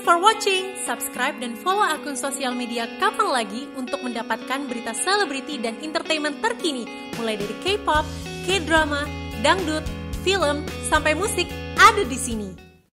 for watching. Subscribe dan follow akun sosial media Kapan Lagi untuk mendapatkan berita selebriti dan entertainment terkini, mulai dari K-pop, K-drama, dangdut, film, sampai musik ada di sini.